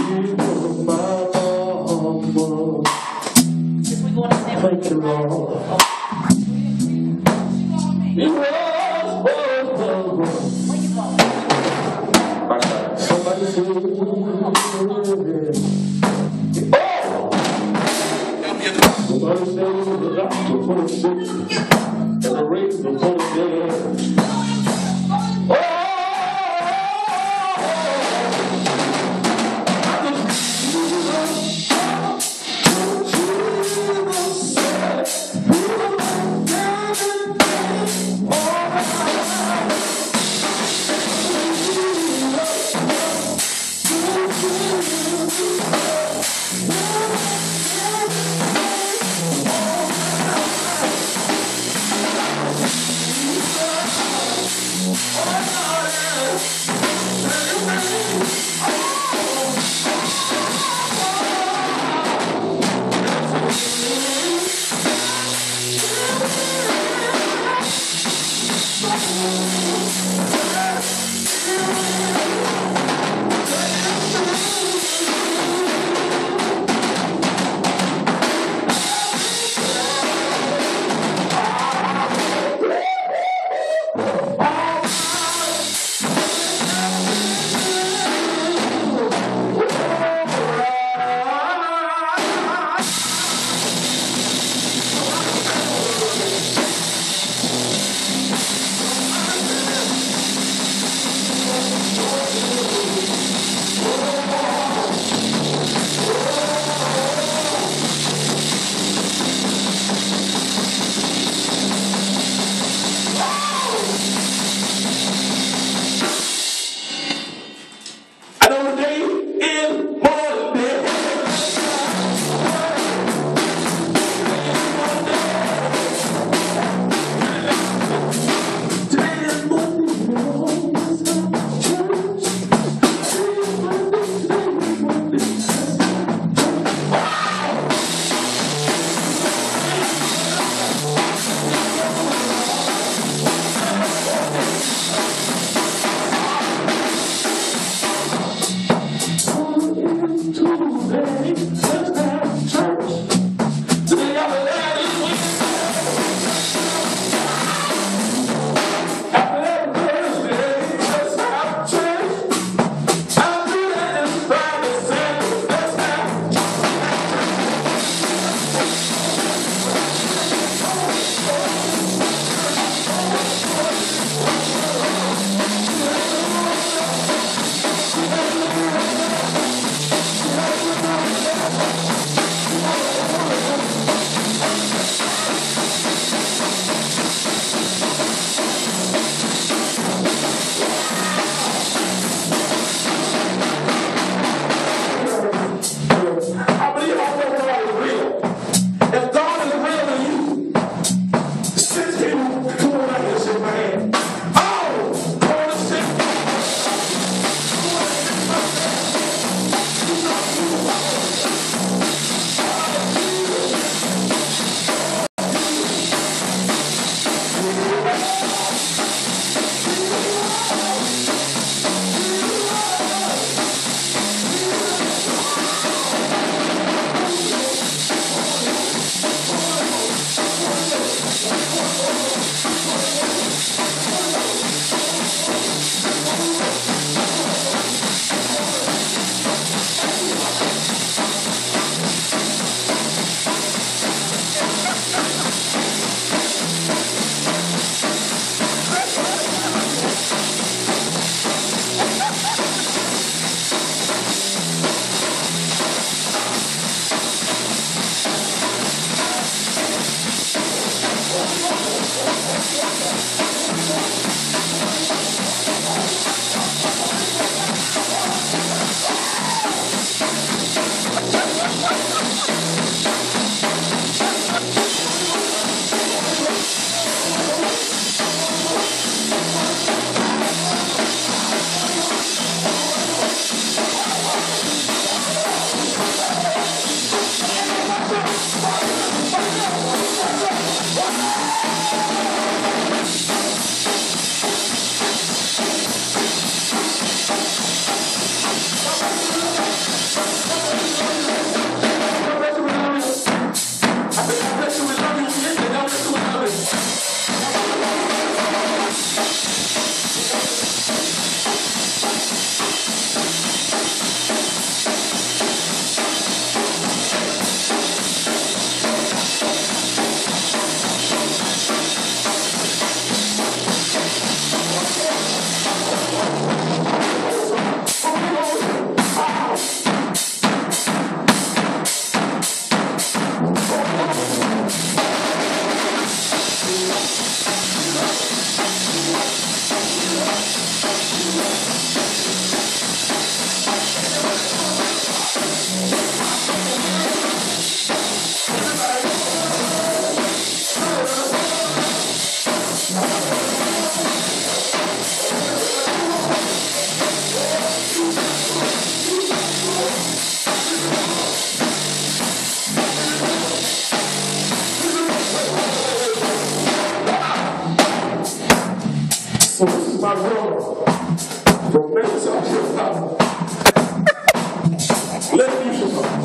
Thank you, Lord. Somebody say, somebody say the doctor for the sick and the raised for the dead. From Minnesota to Chicago. Let's do Chicago.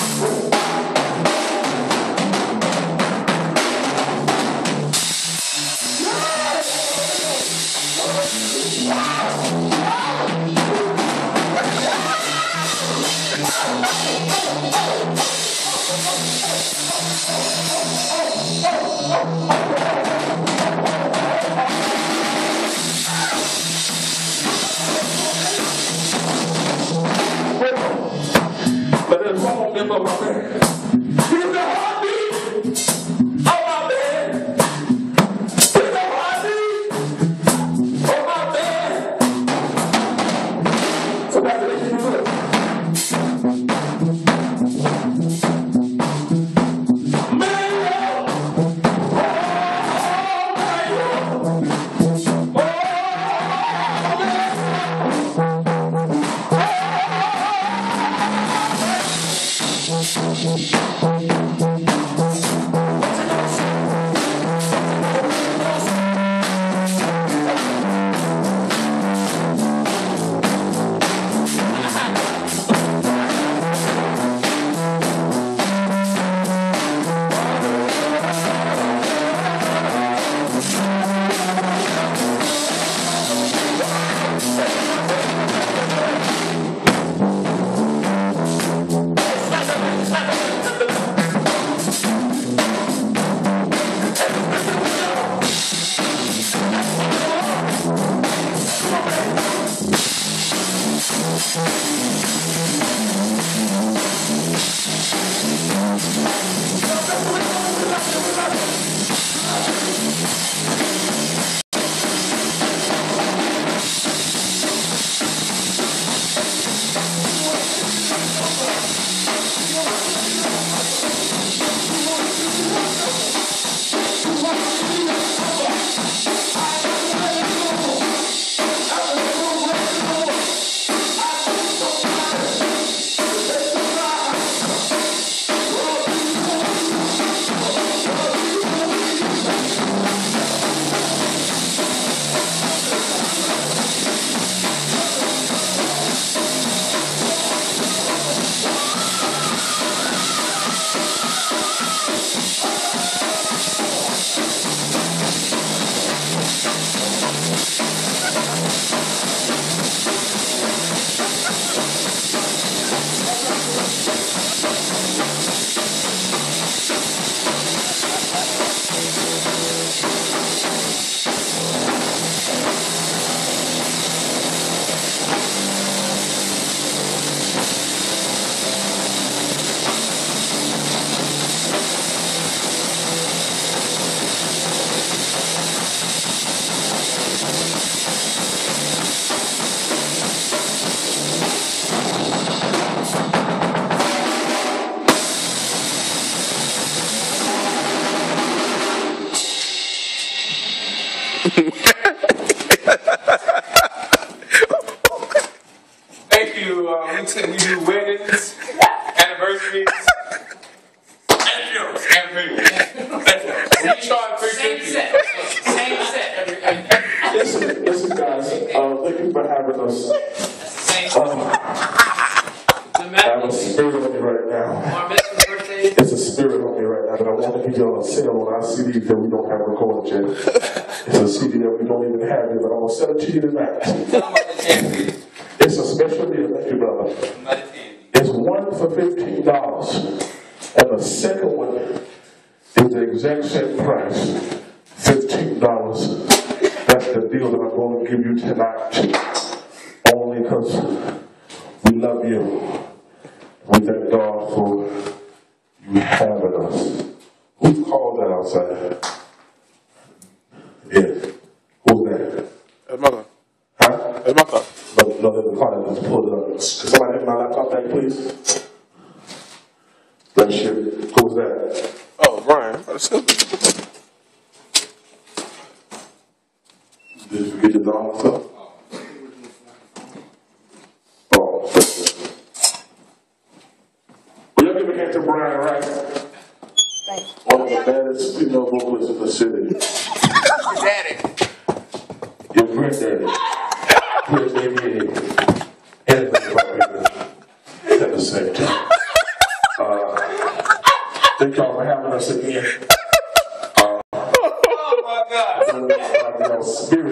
But there's one more member of my band. He's the heartbeat of my band. He's the heartbeat of my band. So that's what you do. Thank you. We do weddings, anniversaries, and funerals, and funerals. We charge $350. Same set. Listen, guys. Thank you for having us. I have a spirit on me right now. It's a spirit on me right now, but I want to give y'all a sale on our CD that we don't have recorded yet. It's a CD that we don't even have it, but I'm going to sell it to you tonight. It's a special deal, thank you, brother. It's one for $15, and the second one is the exact same price, $15. That's the deal that I'm going to give you tonight, only because we love you. We thank God for you having us. Who called that outside? Yeah. Who's that? That's my car. Huh? That's my car. No, there's a car that just pulled it up. Can somebody have my laptop back, please? Bless you. Who's that? Oh, Brian. Did you forget your dog stuff? Oh, well, y'all give a hand to Brian, right? One of the baddest female vocalists in the city. Daddy. Your granddaddy. anything about English at the same time. Thank y'all for having us again. Oh my God. Spirit